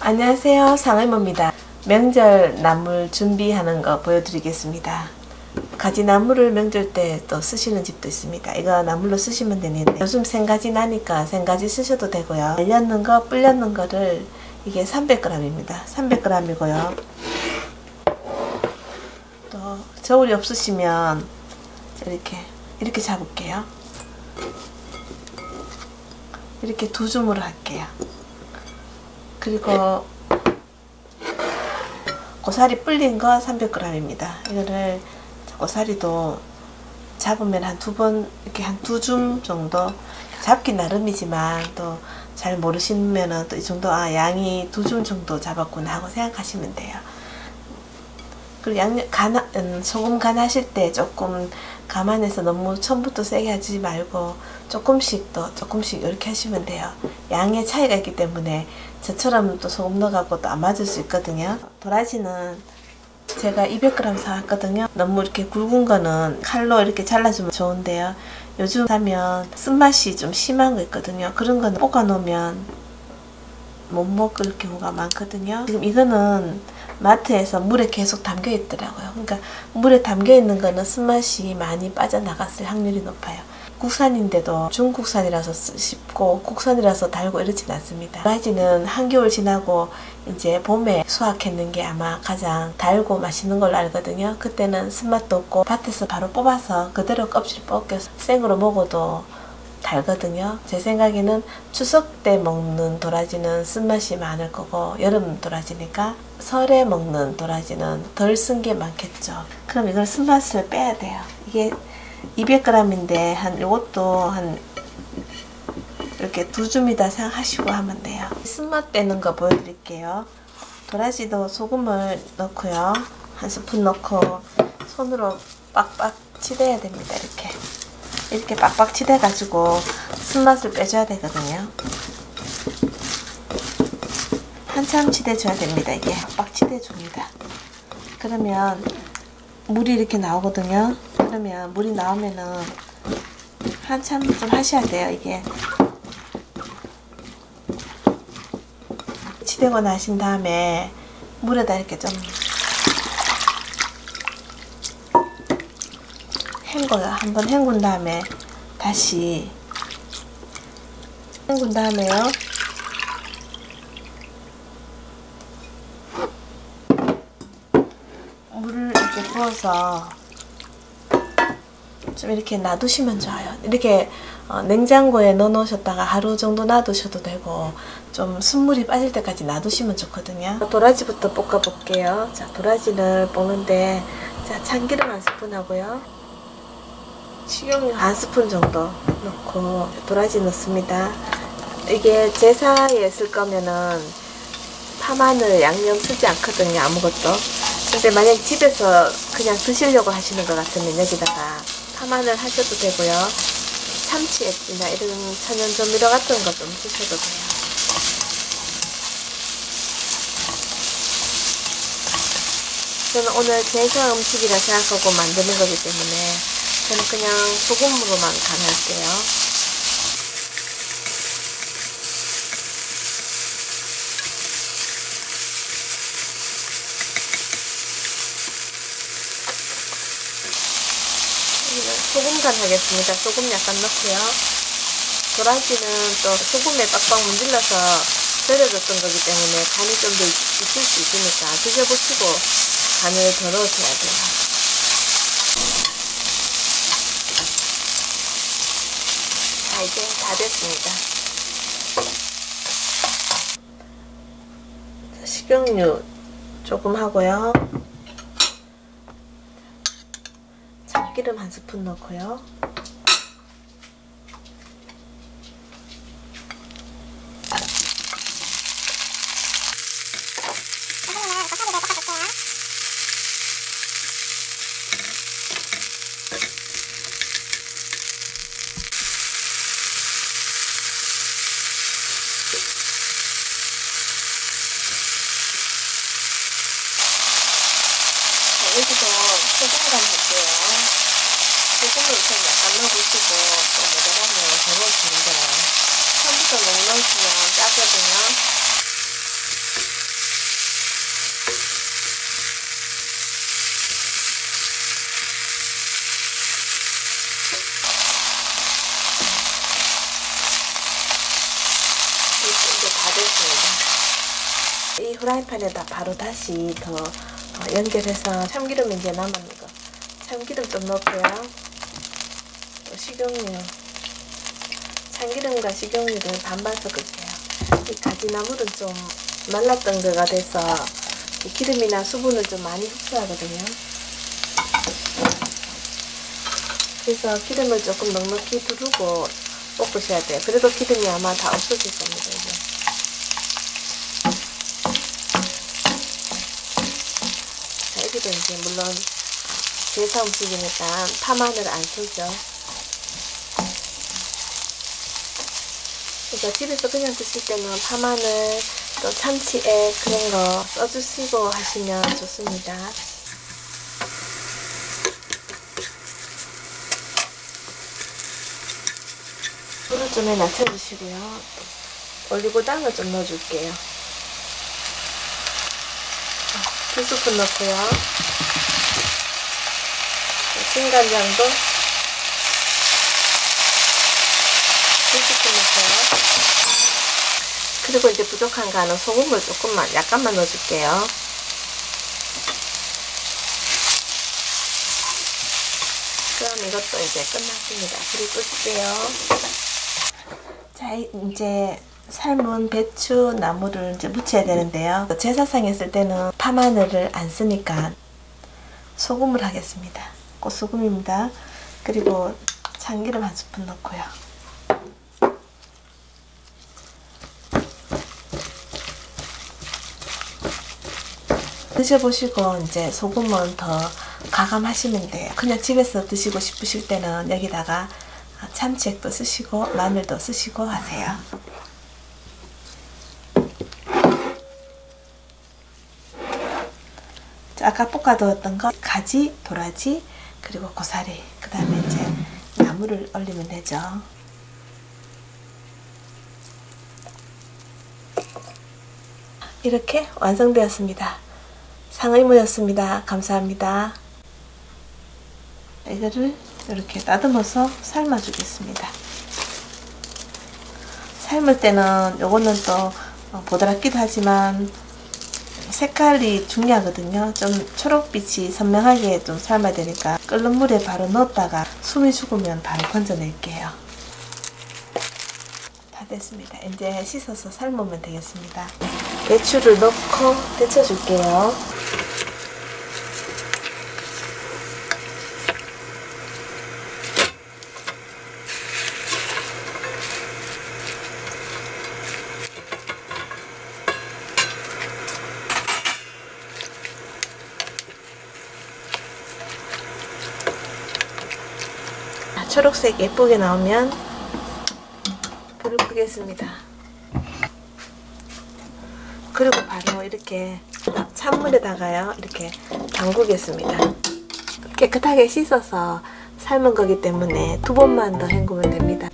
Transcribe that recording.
안녕하세요, 상의모입니다. 명절 나물 준비하는 거 보여드리겠습니다. 가지나물을 명절 때 또 쓰시는 집도 있습니다. 이거 나물로 쓰시면 되는데 요즘 생가지 나니까 생가지 쓰셔도 되고요. 말렸는 거, 불렸는 거를 이게 300g입니다. 300g이고요. 또 저울이 없으시면 이렇게 잡을게요. 이렇게 두 줌으로 할게요. 그리고 고사리 불린 거 300g입니다. 이거를 고사리도 잡으면 한 두 번, 이렇게 한 두 줌 정도 잡기 나름이지만 또 잘 모르시면은 또 이 정도, 양이 두 줌 정도 잡았구나 하고 생각하시면 돼요. 그리고 소금 간하실 때 조금 감안해서 너무 처음부터 세게 하지 말고 조금씩 이렇게 하시면 돼요. 양의 차이가 있기 때문에 저처럼 또 소금 넣어갖고 또 안 맞을 수 있거든요. 도라지는 제가 200g 사왔거든요. 너무 이렇게 굵은 거는 칼로 이렇게 잘라주면 좋은데요. 요즘 사면 쓴맛이 좀 심한 거 있거든요. 그런 거는 볶아 놓으면 못 먹을 경우가 많거든요. 지금 이거는 마트에서 물에 계속 담겨 있더라고요. 그러니까 물에 담겨 있는 거는 쓴맛이 많이 빠져나갔을 확률이 높아요. 국산인데도 중국산이라서 쉽고 국산이라서 달고 이러진 않습니다. 도라지는 한겨울 지나고 이제 봄에 수확했는 게 아마 가장 달고 맛있는 걸로 알거든요. 그때는 쓴맛도 없고 밭에서 바로 뽑아서 그대로 껍질 벗겨서 생으로 먹어도 달거든요. 제 생각에는 추석 때 먹는 도라지는 쓴맛이 많을 거고 여름 도라지니까 설에 먹는 도라지는 덜 쓴 게 많겠죠. 그럼 이걸 쓴맛을 빼야 돼요. 이게 200g인데 요것도 한 이렇게 두 줌이다 생각하시고 하면 돼요. 쓴맛 빼는 거 보여드릴게요. 도라지도 소금을 넣고요. 한 스푼 넣고 손으로 빡빡 치대야 됩니다. 이렇게 빡빡 치대 가지고 쓴맛을 빼줘야 되거든요. 한참 치대줘야 됩니다. 이게 빡빡 치대줍니다. 그러면 물이 이렇게 나오거든요. 그러면 물이 나오면은 한참 좀 하셔야 돼요. 이게 치대고 나신 다음에 물에다 이렇게 좀 한번 헹군 다음에 다시 헹군 다음에요. 물을 이렇게 부어서 좀 이렇게 놔두시면 좋아요. 이렇게 냉장고에 넣어 놓으셨다가 하루 정도 놔두셔도 되고 좀 순물이 빠질 때까지 놔두시면 좋거든요. 도라지부터 볶아 볼게요. 자, 도라지를 볶는데 자, 참기름 한 스푼 하고요. 식용유 한 스푼 정도 넣고 도라지 넣습니다. 이게 제사에 쓸 거면은 파마늘 양념 쓰지 않거든요. 아무것도. 근데 만약 집에서 그냥 드시려고 하시는 것 같으면 여기다가 파마늘 하셔도 되고요. 참치액이나 이런 천연 조미료 같은 거 좀 쓰셔도 돼요. 저는 오늘 제사 음식이라 생각하고 만드는 거기 때문에 저는 그냥 소금으로만 간할게요. 소금 간 하겠습니다. 소금 약간 넣고요. 도라지는 또 소금에 빡빡 문질러서 절여줬던 거기 때문에 간이 좀 더 있을 수 있으니까 드셔보시고 간을 덜 넣으셔야 돼요. 자, 이제 다 됐습니다. 식용유 조금 하고요. 참기름 한 스푼 넣고요. 여기서 소금 간 할게요. 소금을 좀 약간 됐습니다. 이 후라이팬에다 바로 다시 더 연결해서 참기름 이제 남은 거 참기름 좀 넣고요. 또 식용유, 참기름과 식용유를 반반 섞을게요. 이 가지나물은 좀 말랐던 거가 돼서 기름이나 수분을 좀 많이 흡수하거든요. 그래서 기름을 조금 넉넉히 두르고 볶으셔야 돼요. 그래도 기름이 아마 다 없어질 겁니다. 이제. 자, 여기도 이제 물론 제사 음식이니까 파마늘 안 쓰죠. 그러니까 집에서 그냥 드실 때는 파마늘, 또 참치액 그런 거 써주시고 하시면 좋습니다. 불을 좀 낮춰주시고요. 올리고당을 좀 넣어줄게요. 2스푼 넣고요. 진간장도 2스푼 넣고요. 그리고 이제 부족한 간은 소금을 조금만 약간만 넣어줄게요. 그럼 이것도 이제 끝났습니다. 불을 끄실게요. 자, 이제 삶은 배추 나물을 이제 무쳐야 되는데요. 제사상에 쓸 때는 파마늘을 안 쓰니까 소금을 하겠습니다. 꽃소금입니다. 그리고 참기름 1스푼 넣고요. 드셔보시고 이제 소금은 더 가감하시면 돼요. 그냥 집에서 드시고 싶으실 때는 여기다가 참치액도 쓰시고 마늘도 쓰시고 하세요. 자, 아까 볶아두었던 거 가지, 도라지, 그리고 고사리, 그 다음에 이제 나물을 올리면 되죠. 이렇게 완성되었습니다. 상의무였습니다. 감사합니다. 이거를 이렇게 다듬어서 삶아 주겠습니다. 삶을 때는 요거는 또 보드랍기도 하지만 색깔이 중요하거든요. 좀 초록빛이 선명하게 좀 삶아야 되니까 끓는 물에 바로 넣었다가 숨이 죽으면 바로 건져낼게요. 다 됐습니다. 이제 씻어서 삶으면 되겠습니다. 배추를 넣고 데쳐줄게요. 초록색 예쁘게 나오면 불을 끄겠습니다. 그리고 바로 이렇게 찬물에다가요 이렇게 담그겠습니다. 깨끗하게 씻어서 삶은 거기 때문에 2번만 더 헹구면 됩니다.